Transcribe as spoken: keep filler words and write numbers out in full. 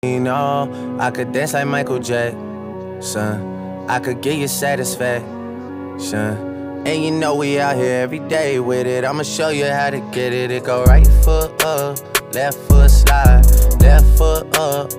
You know, I could dance like Michael Jackson. I could give you satisfaction. And you know we out here every day with it. I'ma show you how to get it. It go right foot up, left foot slide, left foot up.